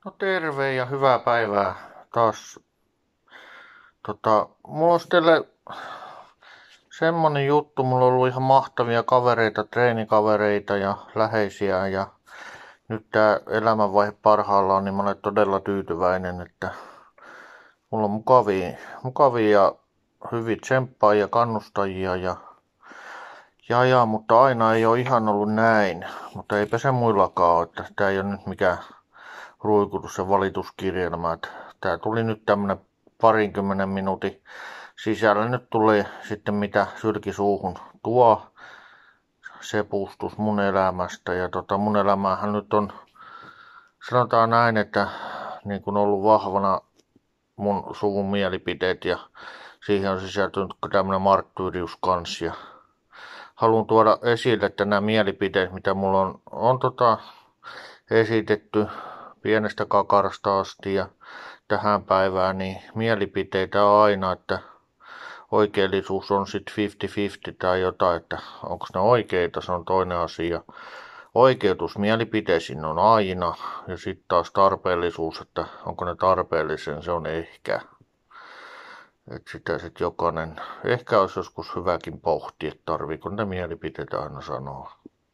No terve ja hyvää päivää taas. Mulla olisi teille semmonen juttu, mulla on ollut ihan mahtavia kavereita, treenikavereita ja läheisiä ja nyt tää elämänvaihe parhaillaan, niin mä olen todella tyytyväinen, että mulla on mukavia ja hyvin tsemppaajia, kannustajia mutta aina ei ole ihan ollut näin. Mutta eipä se muillakaan ole, että tää ei ole nyt mikään ruikutus ja valituskirjelmä. Tää tuli nyt tämmönen 20 minuutin sisällä. Nyt tulee sitten mitä sylki suuhun tuo sepustus mun elämästä. Ja mun elämähän nyt on, sanotaan näin, että niin kun ollut vahvana mun suvun mielipiteet ja siihen on sisältynyt tämmönen marttyyrius kans. Ja haluan tuoda esille, että nämä mielipiteet, mitä mulla on esitetty pienestä kakarasta asti ja tähän päivään, niin mielipiteitä on aina, että oikeellisuus on sitten 50-50 tai jotain, että onko ne oikeita, se on toinen asia. Oikeutus mielipiteisiin on aina ja sitten taas tarpeellisuus, että onko ne tarpeellisen, se on ehkä. Että sitä sitten jokainen, ehkä olisi joskus hyväkin pohtia, että tarviiko ne mielipiteitä aina sanoa.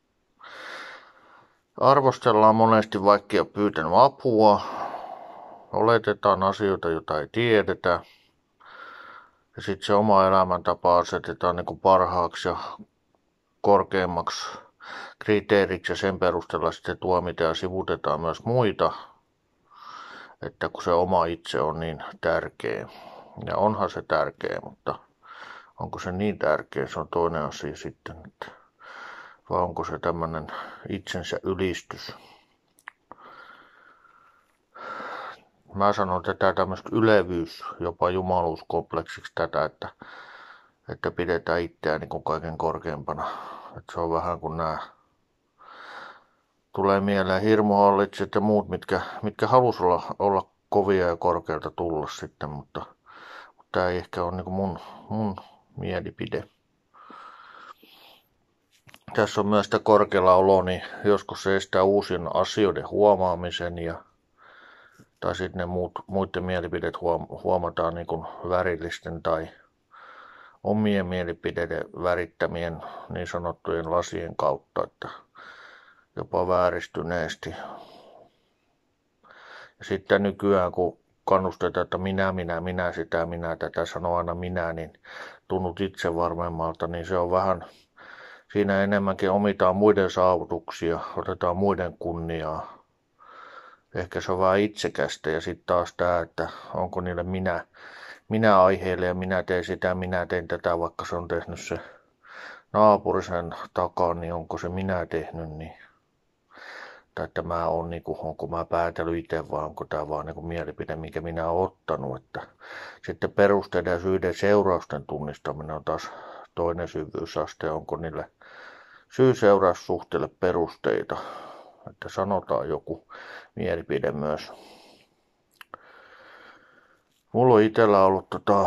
Arvostellaan monesti, vaikka ei ole pyytänyt apua. Oletetaan asioita, joita ei tiedetä. Ja sitten se oma elämäntapa asetetaan niin kuin parhaaksi ja korkeammaksi kriteeriksi ja sen perusteella sitten tuomitaan ja sivutetaan myös muita. Että kun se oma itse on niin tärkeä. Ja onhan se tärkeä, mutta onko se niin tärkeä, se on toinen asia sitten. Vai onko se tämmöinen itsensä ylistys. Mä sanon tätä tämmöistä ylevyys, jopa jumaluuskompleksiksi tätä, että pidetään itseään niin kuin kaiken korkeimpana. Että se on vähän kuin nämä tulee mieleen hirmuhallitsijat ja muut, mitkä halus olla kovia ja korkealta tulla sitten, mutta tämä ei ehkä ole niin kuin mun mielipide. Tässä on myös sitä korkealla olo, niin joskus se estää uusien asioiden huomaamisen tai sitten ne muiden mielipiteet huomataan niin kuin värillisten tai omien mielipiteiden värittämien niin sanottujen lasien kautta, että jopa vääristyneesti. Ja sitten nykyään, kun kannustetaan, että minä, sitä, minä, tätä, sanoo aina minä, niin tunnut itse varmemmalta, niin se on vähän, siinä enemmänkin omitaan muiden saavutuksia, otetaan muiden kunniaa. Ehkä se on vähän itsekästä ja sitten taas tämä, että onko niille minä aiheelle ja minä teen sitä, minä teen tätä, vaikka se on tehnyt se naapurisen takaa, niin onko se minä tehnyt, niin tai että mä oon niinku, onko mä päätellyt itse vai onko tää vaan niinku mielipide, minkä minä oon ottanut, että sitten perusteiden ja syiden seurausten tunnistaminen on taas toinen syvyysaste, onko niille syy-seuraussuhteelle perusteita, että sanotaan joku mielipide myös. Mulla on itsellä ollut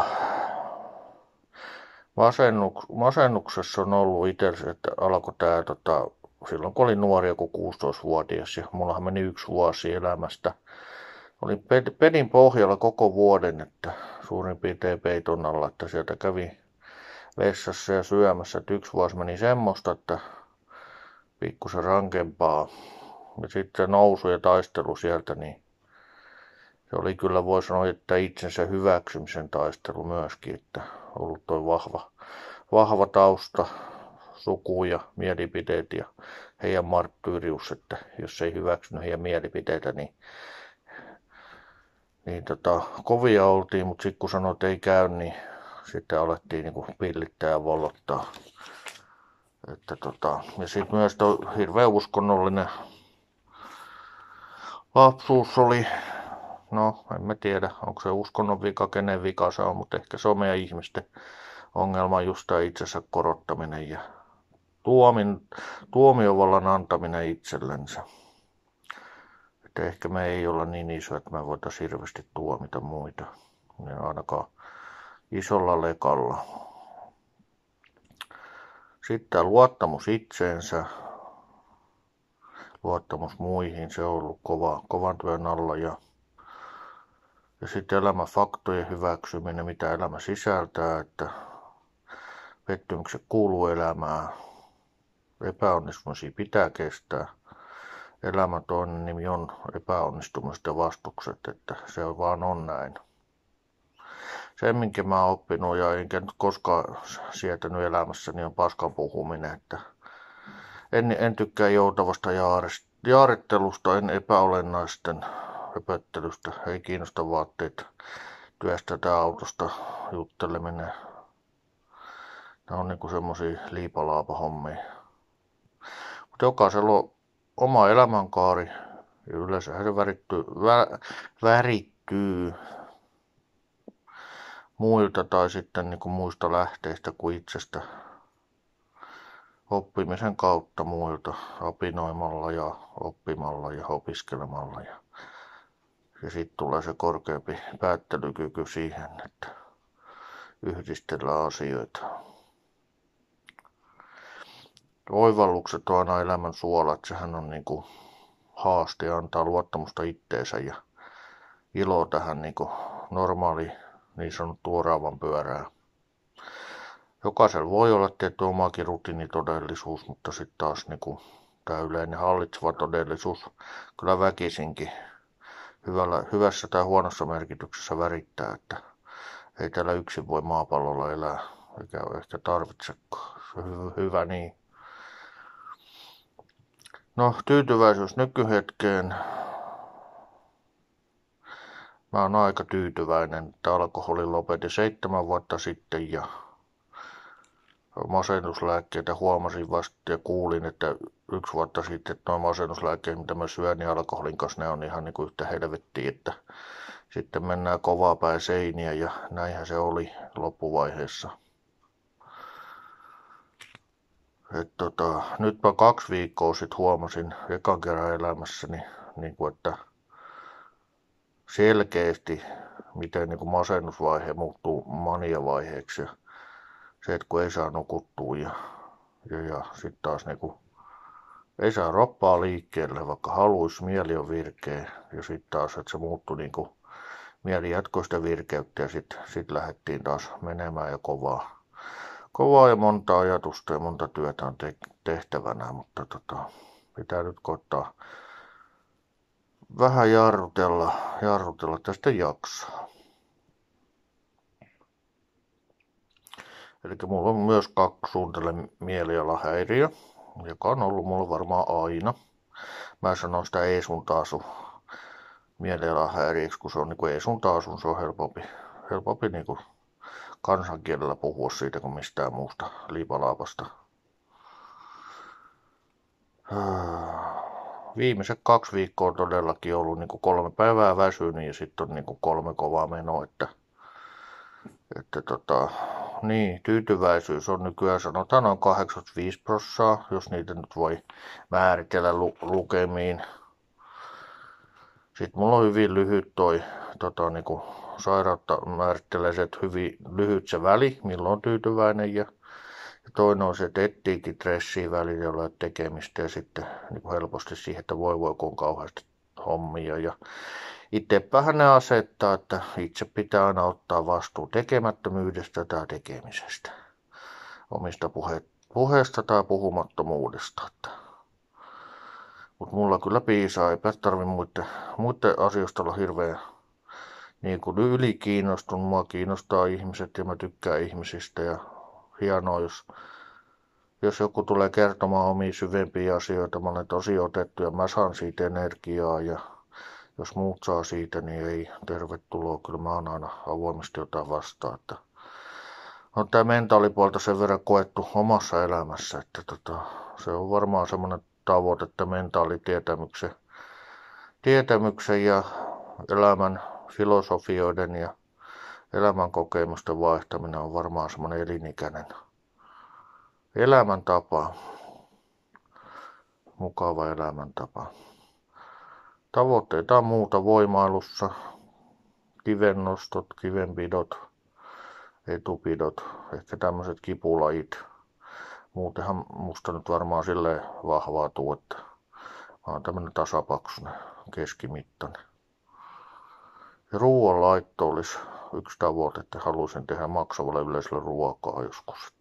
masennuksessa on ollut itsellä, että alkoi tää silloin kun olin nuori, joku 16-vuotias ja mullahan meni 1 vuosi elämästä. Olin pedin pohjalla koko vuoden, että suurin piirtein peiton alla, että sieltä kävi vessassa ja syömässä, että 1 vuosi meni semmoista, että pikkusen rankempaa. Ja sitten se nousu ja taistelu sieltä, niin se oli kyllä, voi sanoa, että itsensä hyväksymisen taistelu myöskin, että ollut toi vahva tausta, suku ja mielipiteet ja heidän marttyyrius, että jos ei hyväksynyt heidän mielipiteitä, niin kovia oltiin, mutta sitten kun sanoi, että ei käy, niin sitten alettiin niin kuin pillittää ja vollottaa. Ja sitten myös tuo hirveän uskonnollinen lapsuus oli, no en mä tiedä, onko se uskonnon vika, kenen vika se on, mutta ehkä se on meidän ihmisten ongelma just tämä itsensä korottaminen ja tuomiovallan antaminen itsellensä. Että ehkä me ei olla niin iso, että me voitaisiin hirveästi tuomita muita, niin ainakaan isolla lekalla. Sitten tämä luottamus itseensä, luottamus muihin, se on ollut kovan työn alla ja sitten elämän faktojen hyväksyminen, mitä elämä sisältää, että pettymykset kuuluu elämään, epäonnistumisia pitää kestää. Elämän toinen nimi on epäonnistumiset ja vastukset, että se vaan on näin. Se, minkä mä oon oppinut ja enkä nyt koskaan sietänyt elämässäni, on paskan puhuminen, että en tykkää joutavasta jaarittelusta, en epäolennaisten höpöttelystä, ei kiinnosta vaatteita, työstä tai autosta jutteleminen. Ne on niinku semmosia liipalaapa-hommia. Mutta jokaisella on oma elämänkaari ja yleensä se värittyy muilta tai sitten niinku muista lähteistä kuin itsestä. Oppimisen kautta muilta, apinoimalla ja oppimalla ja opiskelemalla. Ja sitten tulee se korkeampi päättelykyky siihen, että yhdistellään asioita. Oivallukset on aina elämän suola, että sehän on niinku haaste ja antaa luottamusta itteensä ja ilo tähän niinku normaali niin sanottu oravan pyörää. Jokaisella voi olla tietty omakin rutiinitodellisuus, mutta sitten taas niinku tämä yleinen hallitseva todellisuus kyllä väkisinkin hyvässä tai huonossa merkityksessä värittää, että ei täällä yksin voi maapallolla elää, eikä ehkä tarvitsekaan. Hyvä niin. No, tyytyväisyys nykyhetkeen. Mä oon aika tyytyväinen, että alkoholin lopetin 7 vuotta sitten ja masennuslääkkeitä huomasin vasta ja kuulin, että 1 vuotta sitten, että nuo masennuslääkkeet, mitä mä syön, niin alkoholin kanssa ne on ihan niin kuin yhtä helvettiä, että sitten mennään kovaa päin seiniä ja näinhän se oli loppuvaiheessa. Nyt mä 2 viikkoa sitten huomasin ekan kerran elämässäni, niin kuin, että selkeästi miten niin kuin masennusvaihe muuttuu maniavaiheeksi. Se, että kun ei saa nukuttua ja sitten taas niin kuin, ei saa roppaa liikkeelle, vaikka haluaisi, mieli on virkeä. Ja sitten taas, että se muuttui niin kuin, mieli jatkoi sitä virkeyttä ja sitten lähdettiin taas menemään ja kovaa ja monta ajatusta ja monta työtä on tehtävänä, mutta pitää nyt koittaa vähän jarrutella tästä jaksaa. Eli mulla on myös 2 suuntelen mielialahäiriö, joka on ollut mulla varmaan aina. Mä sanon sitä ei sun taasu mielialahäiriöksi, kun se on niinku ei sun taasun, se on helpompi niinku kansankielellä puhua siitä kuin mistään muusta liipalaapasta. Viimeiset 2 viikkoa on todellakin ollut niinku 3 päivää väsynyt ja sitten on niinku 3 kovaa menoa, että niin, tyytyväisyys on nykyään sanotaan noin 85%, jos niitä nyt voi määritellä lukemiin. Sitten mulla on hyvin lyhyt niinku sairautta määrittelee se, että hyvin lyhyt se väli, milloin on tyytyväinen ja toinen on se, että etiikin stressiä välillä jolla tekemistä ja sitten niin helposti siihen, että voi kun on kauheasti hommia ja itsepähän ne asettaa, että itse pitää aina ottaa vastuu tekemättömyydestä tai tekemisestä, omista puheesta tai puhumattomuudesta. Mutta mulla kyllä piisaa, eipä tarvi muiden asioista olla hirveän niin kuin ylikiinnostunut. Mua kiinnostaa ihmiset ja mä tykkään ihmisistä ja hienoa, jos joku tulee kertomaan omia syvempiä asioita, mä olen tosi otettu ja mä saan siitä energiaa ja jos muut saa siitä, niin ei tervetuloa. Kyllä mä oon aina avoimesti jotain vastaan. Että on tää mentaalipuolta sen verran koettu omassa elämässä, että se on varmaan semmoinen tavoite, että mentaalitietämyksen ja elämän filosofioiden ja elämän kokemusten vaihtaminen on varmaan semmoinen elinikäinen elämäntapa, mukava elämäntapa. Tavoitteita on muuta voimailussa, kivennostot, kivenpidot, etupidot, ehkä tämmöiset kipulajit. Muutenhan musta nyt varmaan silleen vahvaa tuetta. Mä oon tämmönen tasapaksunen, keskimittainen. Ja ruoanlaitto olisi yksi tavoite, että haluaisin tehdä maksavalle yleisölle ruokaa joskus.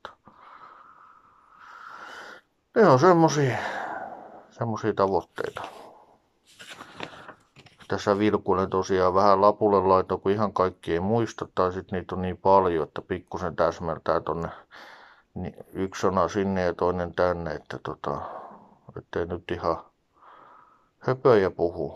Ne on semmosia tavoitteita. Tässä vilkuilen tosiaan vähän lapulle laito, kun ihan kaikki ei muista, tai sit niitä on niin paljon, että pikkusen täsmältää tonne niin yksi sana sinne ja toinen tänne, että ettei nyt ihan höpöjä puhu.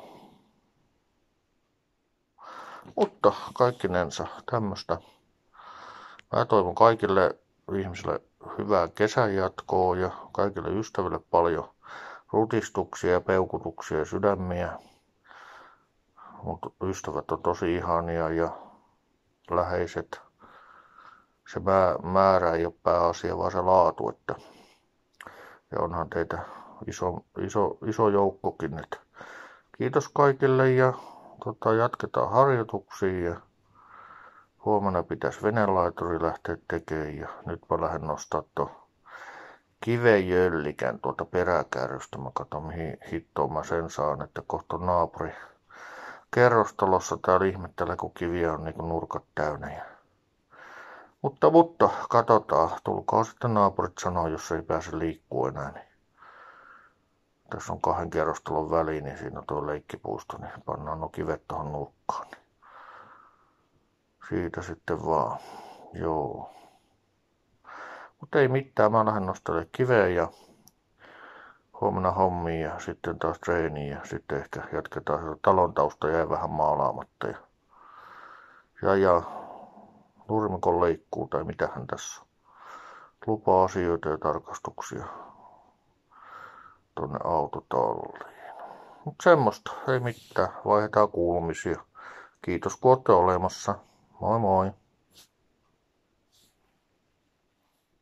Mutta kaikkinensa tämmöstä. Mä toivon kaikille ihmisille hyvää kesän jatkoa ja kaikille ystäville paljon rutistuksia ja peukutuksia ja sydämiä. Mutta ystävät on tosi ihania ja läheiset. Se määrä ei ole pääasia, vaan se laatu. Ja onhan teitä iso joukkokin. Kiitos kaikille ja jatketaan harjoituksia. Ja huomenna pitäisi veneenlaituri lähteä tekemään. Ja nyt mä lähden nostaa tuon kivejöllikän tuolta peräkärrystä. Mä katson mihin hittoon mä sen saan, että kohta naapuri kerrostalossa täällä ihmettelee, kun kiviä on niin kuin nurkat täynnä. Mutta katsotaan. Tulkaa sitten naapurit sanoa, jos ei pääse liikkua enää. Niin. Tässä on 2 kerrostalon väliin, niin siinä on tuo leikkipuisto, niin pannaan nuo kivet tuohon nurkkaan. Niin. Siitä sitten vaan. Joo. Mutta ei mitään, mä lähden nostelemaan kiveä ja huomenna hommiin ja sitten taas treeniin ja sitten ehkä jatketaan sitä talon tausta jäi vähän maalaamatta. Ja nurmikon leikkuu tai mitähän tässä on. Lupa-asioita ja tarkastuksia tonne autotalliin. Mut semmoista, ei mitään, vaihdetaan kuulumisia. Kiitos kun olette olemassa. Moi moi.